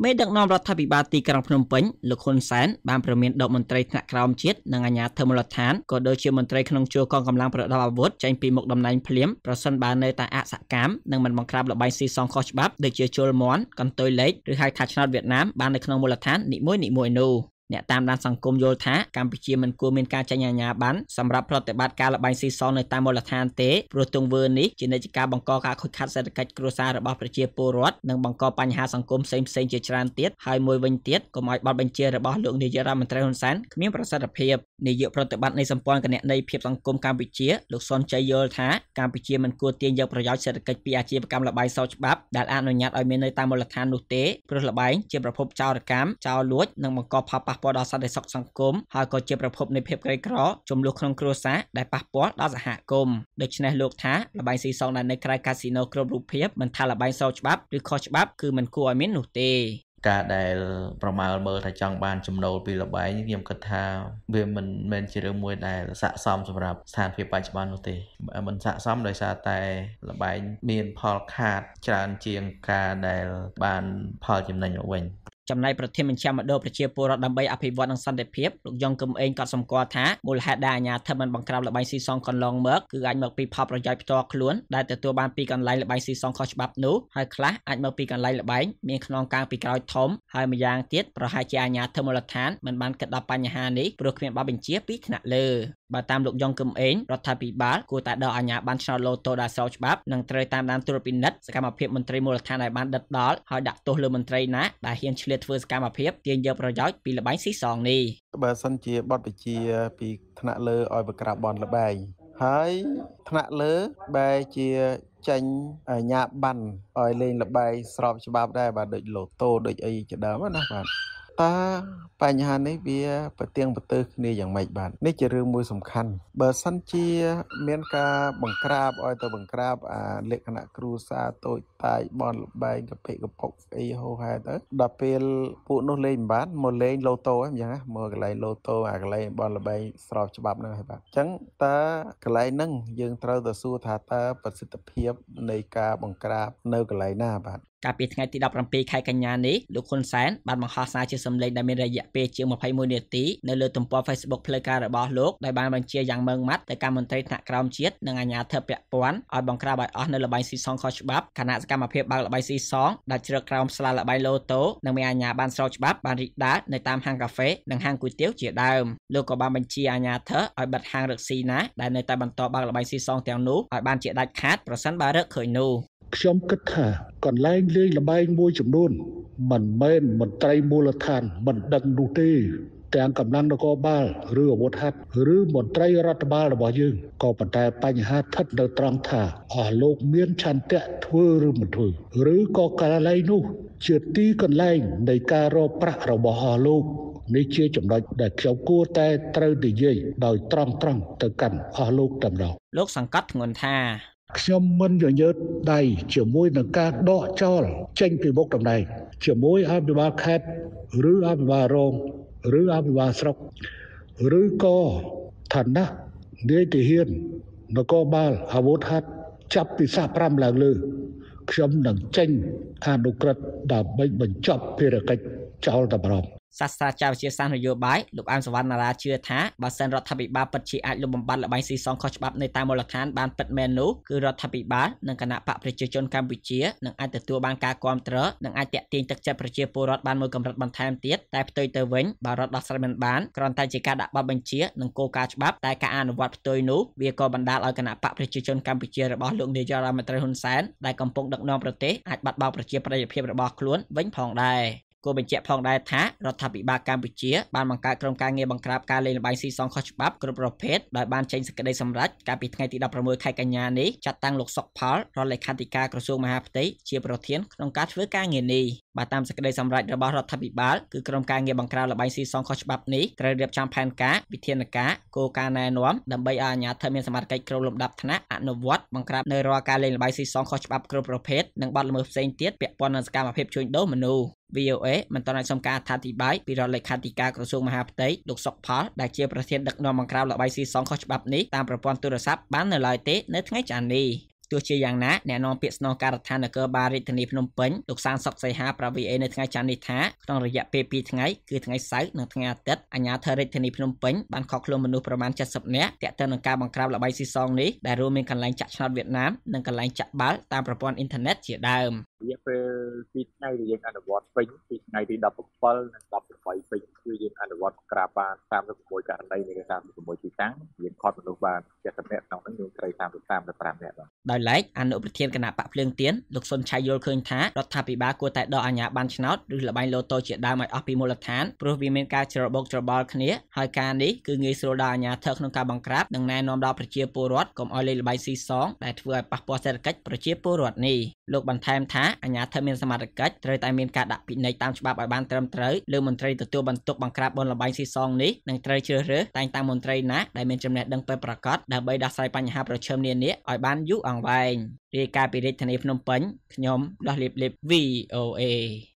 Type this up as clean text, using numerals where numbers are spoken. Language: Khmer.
មេដឹកនាំរដ្ឋាភិបាលទីក្រុងភ្នំពេញលោកហ៊ុនសែនបានប្រមានដកមន្ត្រីថ្នាក់ក្រោមជាតិនិងអាជ្ញាធរមូលដ្ឋានក៏ដូចជាមន្ត្រីក្នុងជួរកងកម្លាំងប្រដាប់អាវុធចេញពីមុខតំណែងភ្លាមប្រសិនបើនៅតែអសកម្មនិងមិនបង្ក្រាបល្បែងស៊ីសងខុសច្បាប់ដូចជាជលមន់កន្ទុយលេខឬហៅថាឆ្នោតវៀតណាមបាននៅក្នុងមូលដ្ឋាននីមួយៗនោះអ្នកតាមដានសង្គមយល់ថាកម្ពុជាមិនគួរមានការចាញ់អាជ្ញាប័ណ្ណសម្រាប់ប្រតិបត្តិការល្បែងស៊ីសងនៅតាមមូលដ្ឋានទេព្រោះទង្វើនេះជានិច្ចការបង្កការខូចខាតសេដ្ឋកិច្ចគ្រួសាររបស់ប្រជាពលរដ្ឋនិងបង្កបញ្ហាសង្គមផ្សេងៗជាច្រើនទៀតហើយមួយវិញទៀតកុំឲ្យបទបញ្ជារបស់លោកនាយករដ្ឋមន្ត្រីហ៊ុនសែនគ្មានប្រសិទ្ធភាពនាយកប្រតិបត្តិនៃសម្ព័ន្ធគណនេយ្យភាពសង្គមកម្ពុជាលោកសុនជ័យយល់ថាកម្ពុជាមិនគួរទាញយកប្រយោជន៍សេដ្ឋកិច្ចពីអាជីវកម្មល្បែងសោកច្បាប់ដែលអនុញ្ញាតឲ្យមាននៅតាមមូលដ្ឋាននោះទេព្រោះល្បែងជាប្រភពចោរកម្មចោរលួចនិងបង្កផលប៉ះពាល់ដល់សន្តិសុខសង្គមហើយក៏ជាប្រភពនៃភាពក្រីក្រចំនួនក្នុងគ្រួសារដែលប៉ះពាល់ដល់សហគមន៍ដូច្នេះលោកថាល្បែងស៊ីសងដែលនៅក្រៅកាស៊ីណូគ្រប់រូបភាពមិនថាល្បែងសោកច្បាប់ឬខុសច្បាប់គឺមិនគួរឲ្យមាននោះទេការដែលប្រមាលមើលថាចង់បានចំណូលពីល្បែងខ្ញុំគិតថាវាមិនមែនជារឿងមួយដែលស័ក្តិសមសម្រាប់ស្ថានភាពបច្ចុប្បន្ននោះទេមិនស័ក្តិសមដោយសារតែល្បែងមានផលខាតច្រើនជាងការដែលបានផលចំណេញមកវិញចំណែកប្រធានមជ្ឈមណ្ឌលប្រជាពលរដ្ឋដើម្បីអភិវឌ្ឍនិងសន្តិភាពលោកយ៉ងកឹមអេងក៏សម្គាល់ថាមូលហេតុដែលអាជ្ញាធរមិនបង្ក្រាបល្បែងស៊ីសងកន្លងមកគឺអាចមកពីផលប្រយោជន៍ផ្ទាល់ខ្លួនដែលទទួលបានពីកន្លែងល្បែងស៊ីសងខុសច្បាប់នោះហើយខ្លះអាចមកពីកន្លែងល្បែងមានខ្នងកាងពីក្រោយធំហើយម្យ៉ាងទៀតប្រហែលជាអាជ្ញាធរមូលដ្ឋានមិនបានគិតដល់បញ្ហានេះព្រោះគ្មានបទបញ្ជាពីថ្នាក់លើបើតាមលោកយ៉ងកឹមអេងរដ្ឋាភិបាលគួរតែដកអាជ្ញាប័ណ្ណឆ្នោតឡូតូដែលស្របច្បាប់និងត្រូវតាមដានត្រួតពិនិត្យសកម្មភាពមន្ត្រីមូលដ្ឋានឲ្យបានដិតដល់ហើយដាក់ទោសលើមន្ត្រីណាដែលហ៊ានឆ្លៀតធ្វើសកម្មភាពទាញយកប្រយោជន៍ពីល្បែងស៊ីសងនេះបើសិនជាបទបញ្ជាពីថ្នាក់លើឲ្យបង្ក្រាបបនល្បែងហើយថ្នាក់លើបែរជាចេញអាជ្ញាប័ណ្ណឲ្យលេងល្បែងស្របច្បាប់ដែរបាទដូចឡូតូដូចអីជាដើមណាបាទតើបញ្ហានេះវាប្រទៀងប្រទើគ្នាយ៉ាងម៉េចបាទនេះជារឿងមួយសំខាន់បើសិនជាមានការបង្ក្រាបឲ្យទៅបង្ក្រាបលក្ខណៈគ្រួសារតូចតាចបនលបែងកពិកពុកអីហូហែទៅដល់ពេលពួកនោះលេងមិនបានមកលេងឡូតូអញ្ចឹងណាមកកន្លែងឡូតូកន្លែងបនលបែងស្របច្បាប់ហ្នឹងហើយបាទអញ្ចឹងតើកន្លែងហ្នឹងយើងត្រូវទៅសួរថាតើប្រសិទ្ធភាពនៃការបង្ក្រាបនៅកន្លែងណាបាទកាលពីថ្ងៃទី17ខែកញ្ញានេះលោកហ៊ុនសែនបានបង្ហោះសារជាសម្លេងដែលមានរយៈពេលជាង21នាទីនៅលើទំព័រ Facebook ផ្លូវការរបស់លោកដោយបានបញ្ជាយ៉ាងម៉ឺងម៉ាត់ទៅកាន់មន្ត្រីថ្នាក់ក្រោមជាតិនិងអាជ្ញាធរពាក់ព័ន្ធឲ្យបង្ក្រាបឲ្យអស់នៅល្បែងស៊ីសងខុសច្បាប់គណៈសកម្មភាពបើកល្បែងស៊ីសងដែលជ្រកក្រោមស្លាល្បែងឡូតូនិងមានអាជ្ញាប័ណ្ណស្របច្បាប់បានរីកដាលនៅតាមហាងកាហ្វេនិងហាងគុយទាវជាដើមលោកក៏បានបញ្ជាអាជ្ញាធរឲ្យបិទហាងរកស៊ីណាដែលនៅតែបន្តបើកល្បែងស៊ីសងទាំងនោះឲ្យបានជាដាច់ខាតប្រសិនបើរកឃើញនោះខ្ញុំគិតថាកន្លែងលេងល្បែងមួយចំនួនមិនមែនមន្ត្រីមូលដ្ឋានមិនដឹងនោះទេទាំងកម្លាំងនគរបាលឬអាវុធហត្ថឬមន្ត្រីរដ្ឋបាលរបស់យើងក៏ប៉ុន្តែបញ្ហាស្ថិតនៅត្រង់ថាអស់លោកមានឆន្ទៈធ្វើឬមិនធ្វើឬក៏កន្លែងនោះជាទីកន្លែងនៃការរកប្រាក់របស់អស់លោកនេះជាចំណុចដែលខ្ញុំគួរតែត្រូវនិយាយដោយត្រង់ទៅកាន់អស់លោកតែម្ដងលោកសង្កត់ធ្ងន់ថាខ្ញុំមិនញញើតដៃជាមួយនឹងការដកចោលចេញពីមុខតំណែងជាមួយអភិបាលខេត្តឬអភិបាលរងឬអភិបាលស្រុកឬក៏ឋានៈនាយទាហាននគរបាលអាវុធហត្ថចាប់ពីសា5ឡើងលើខ្ញុំនឹងចេញអនុក្រឹត្យដើម្បីបញ្ចប់ភារកិច្ចចោលតែម្ដងសាស្ត្រាចារ្យវិទ្យាសាស្ត្រនយោបាយលោកអែមសវណ្ណារាជឿថាបើសិនរដ្ឋាភិបាលពិតជាអាចលុបបំបាត់ល្បែងស៊ីសងខុសច្បាប់នៅតាមមូលដ្ឋានបានពិតមែននោះគឺរដ្ឋាភិបាលនិងគណៈបកប្រជាជនកម្ពុជានឹងអាចទទួលបានការគាំទ្រនិងអាចទាក់ទាញទឹកចិត្តប្រជាពលរដ្ឋបានមួយកម្រិតបន្ថែមទៀតតែផ្ទុយទៅវិញបើរដ្ឋដោះស្រាយមិនបានគ្រាន់តែជាការដាក់បទបញ្ជានិងគោលការណ៍ច្បាប់តែការអនុវត្តផ្ទុយនោះវាក៏បណ្ដាលឲ្យគណៈបកប្រជាជនកម្ពុជារបស់លោកនាយករដ្ឋមន្ត្រីហ៊ុនសែនដែលកំពុងដឹកនាំប្រទេសអាចបាត់បង់ប្រជាប្រិយភាពរបស់ខ្លួនវិញផងដែរគួរបញ្ជាក់ផងដែរថារដ្ឋាភិបាលកម្ពុជាបានបង្កើតក្រុមការងារបង្ក្រាបការលេងល្បែងស៊ីសងខុសច្បាប់គ្រប់ប្រភេទដោយបានចេញសេចក្តីសម្រេចកាលពីថ្ងៃទី16ខែកញ្ញានេះចាត់តាំងលោកសុកផលរដ្ឋលេខាធិការក្រសួងមហាផ្ទៃជាប្រធានក្នុងការធ្វើការងារនេះបើតាមសេចក្តីសម្រេចរបស់រដ្ឋាភិបាលគឺក្រុមការងារបង្ក្រាបល្បែងស៊ីសងខុសច្បាប់នេះត្រូវរៀបចំផែនការវិធានការគោលការណ៍ណែនាំដើម្បីឲ្យអាជ្ញាធរមានសមត្ថកិច្ចគ្រប់លំដាប់ថ្នាក់អនុវត្តបង្ក្រាបនៅរាល់ការលេងល្បែងស៊ីសងខុសច្បាប់គ្រប់ប្រភេទនិងបទល្មើសផ្សេងទៀតពាក់ព័ន្ធនឹងសកម្មភាពជួញដូរមនុស្ស VOA មិនទាន់អាចសុំការអធិប្បាយពីរដ្ឋលេខាធិការក្រសួងមហាផ្ទៃលោកសុកផលដែលជាប្រធានដឹកនាំបង្ក្រាបល្បែងស៊ីសងខុសច្បាប់នេះតាមប្រព័ន្ធទូរស័ព្ទបាននៅឡើយទេនៅថ្ងៃច័ន្ទនេះទោះជាយ៉ាងណាអ្នកនាំពាក្យស្នងការដ្ឋាននគរបាលរាជធានីភ្នំពេញលោកសានសុកសីហាប្រាវីអេនៅថ្ងៃច័ន្ទនេះថាក្នុងរយៈពេល2ថ្ងៃគឺថ្ងៃសៅរ៍និងថ្ងៃអាទិត្យអាជ្ញាធររាជធានីភ្នំពេញបានខកខ្លួនមនុស្សប្រមាណ70នាក់ទាក់ទងនឹងការបង្ក្រាបល្បែងស៊ីសងនេះដែលរួមមានកន្លែងចាក់ឆ្នោតវៀតណាមនិងកន្លែងចាក់បាល់តាមប្រព័ន្ធអ៊ីនធឺណិតជាដើមរយៈពេល2ថ្ងៃដែលយើងអនុវត្តពេញពីថ្ងៃទី17និង18ពេញគឺយើងអនុវត្តក្រាបបាន36ករណីនៃ36ទីតាំងយើងខត់មនុស្សបាន70នាក់ក្នុងនោះយើងត្រូវ35នាក់បាទដោយឡែកអនុប្រធានគណៈបកភ្លើងទៀនលោកសុនឆៃយល់ឃើញថារដ្ឋាភិបាលគួរតែដកអាជ្ញាប័ណ្ណឆ្នោតឬល្បែងលូតូជាដើមឲ្យអស់ពីមូលដ្ឋានព្រោះវាមានការច្របូកច្របល់គ្នាហើយការនេះគឺងាយស្រួលដល់អាជ្ញាធរក្នុងការបង្ក្រាបនិងណែនាំដល់ប្រជាពលរដ្ឋកុំឲ្យលេងល្បែងស៊ីសងដែលធ្វើឲ្យប៉ះពាល់សេដ្ឋកិច្ចប្រជាពលរដ្ឋនេះលោកបន្ថែមថាអាជ្ញាធរមានសមត្ថកិច្ចត្រូវតែមានការដាក់ពិន័យតាមច្បាប់ឲ្យបានត្រឹមត្រូវលើមន្ត្រីទទួលបន្ទុកបង្ក្រាបបុណ្យល្បែងស៊ីសងនេះនឹងត្រូវជ្រើសរើសតែងតាំងមន្ត្រីណាដែលមានចំណេះដឹងពិតប្រាកដដើម្បីដោះស្រាយបញ្ហាប្រឈមនានាឲ្យបានយូរអង្វែងរាយការណ៍ពីរាជធានីភ្នំពេញខ្ញុំដោះលៀបលៀប VOA